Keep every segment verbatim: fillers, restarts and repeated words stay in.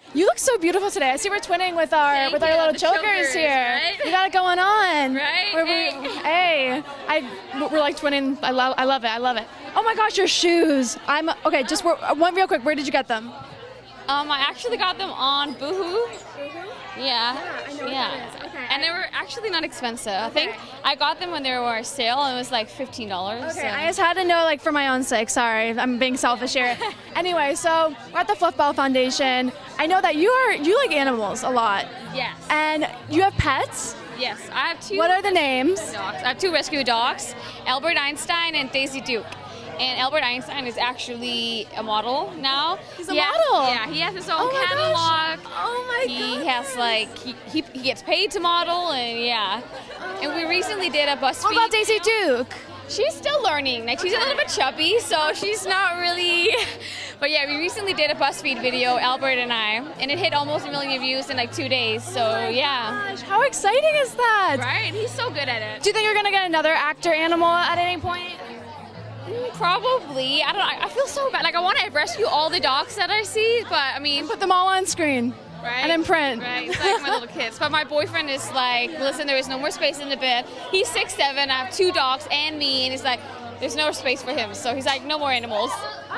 You look so beautiful today. I see we're twinning with our Thank with our you, little the chokers, chokers, here. right? You got it going on. Right? We're, Hey. we, hey, I we're like twinning. I love I love it. I love it. Oh my gosh, your shoes. I'm okay. Just one real quick. Where did you get them? Um, I actually got them on Boohoo. Yeah. Yeah, I know what yeah. that is. Okay. And they were actually not expensive. I think I got them when they were on sale and it was like fifteen dollars. Okay, so. I just had to know, like, for my own sake. Sorry, I'm being selfish here. Anyway, so we're at the Fluffball Foundation. I know that you are you like animals a lot. Yes. And you have pets. Yes, I have two. What are the names? Dogs. I have two rescue dogs, Albert Einstein and Daisy Duke. And Albert Einstein is actually a model now. He's a yeah, model? Yeah, he has his own Oh my catalog. gosh. Oh my He gosh. has like, he, he, he gets paid to model and yeah. And we recently did a BuzzFeed. How about Daisy Duke? She's still learning. Like she's a little bit chubby, so she's not really. But yeah, we recently did a BuzzFeed video, Albert and I, and it hit almost a million views in like two days. So Oh yeah. Gosh, how exciting is that? Right? He's so good at it. Do you think you're gonna get another actor animal at any point? Probably. I don't know. I feel so bad. Like I want to rescue all the dogs that I see, but I mean, Put them all on screen. right? And in print. Right. It's like my little kids. But my boyfriend is like, listen, there is no more space in the bed. He's six seven. I have two dogs and me, and it's like, there's no space for him. So he's like, no more animals.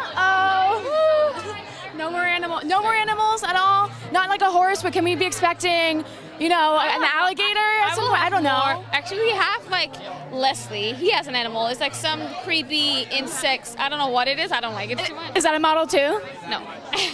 Oh. No more animal. No more animals at all. Not like a horse, but can we be expecting, you know, an alligator at some will point? I have don't know. more. Actually, we have like Leslie. He has an animal. It's like some creepy insects. I don't know what it is. I don't like it too much. Is that a model too? No.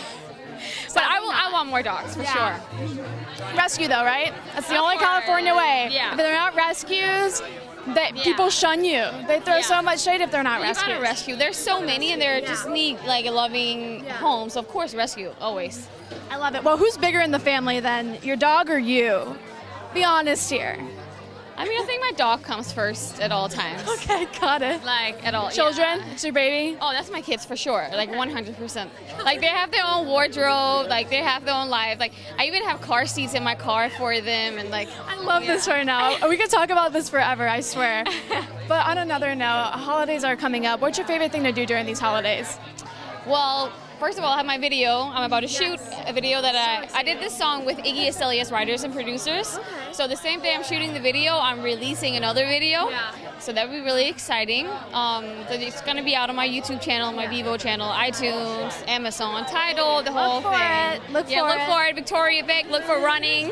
But I will. I want more dogs for Yeah. sure. Rescue though, right? That's the Of only course. California way. Yeah. If they're not rescues, that Yeah. people shun you. They throw Yeah. so much shade if they're not You rescues. gotta rescue. There's so many, and they just need like a loving Yeah. home. So of course, rescue always. I love it. Well, who's bigger in the family then, your dog or you? Be honest here. I mean, I think my dog comes first at all times. Okay, got it. Like at all. Children? yeah. It's your baby? Oh, that's my kids for sure. Like one hundred percent. Like they have their own wardrobe. Like they have their own life. Like I even have car seats in my car for them, and like. I love yeah. this right now. We could talk about this forever, I swear. But on another note, holidays are coming up. What's your favorite thing to do during these holidays? Well, first of all, I have my video. I'm about to shoot a video that I, I did this song with Iggy Azalea's writers and producers. So the same day I'm shooting the video, I'm releasing another video. Yeah. So that would be really exciting. Um, it's going to be out on my YouTube channel, my Vivo channel, iTunes, Amazon, Tidal, the whole for thing. it. Look yeah, for look it. for it. Victoriah Bech, look for running.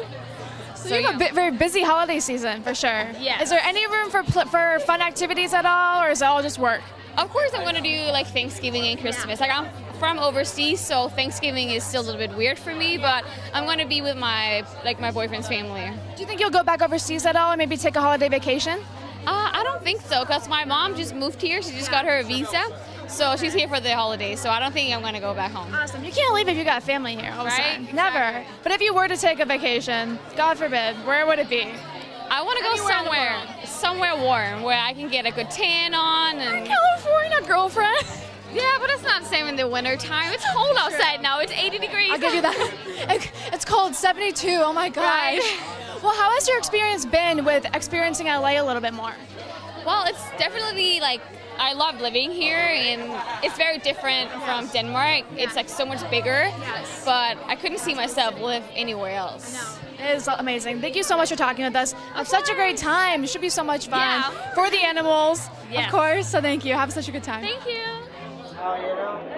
So you have a bit, very busy holiday season for sure. Yeah. Is there any room for pl- for fun activities at all, or is it all just work? Of course, I'm going to do like Thanksgiving and Christmas. Like I'm from overseas, so Thanksgiving is still a little bit weird for me. But I'm going to be with my like my boyfriend's family. Do you think you'll go back overseas at all, or maybe take a holiday vacation? Uh, I don't think so, because my mom just moved here. She just got her a visa, so she's here for the holidays. So I don't think I'm going to go back home. Awesome. You can't leave if you got family here. All of a Right? sudden. Never. Exactly. But if you were to take a vacation, God forbid, where would it be? I want to go Anywhere in the somewhere, somewhere warm, where I can get a good tan on. And California, girlfriend. yeah, but it's not the same in the winter time. It's cold outside now. It's eighty degrees. I'll give you that. It's cold, seventy-two. Oh my gosh. Right. Well, how has your experience been with experiencing L A a little bit more? Well, it's definitely like I love living here, and it's very different from Denmark. It's like so much bigger, Yes. but I couldn't see myself live anywhere else. It is amazing. Thank you so much for talking with us. Have such a great time. It should be so much fun Yeah. for the animals, Yes. of course. So thank you. Have such a good time. Thank you. Oh, you know.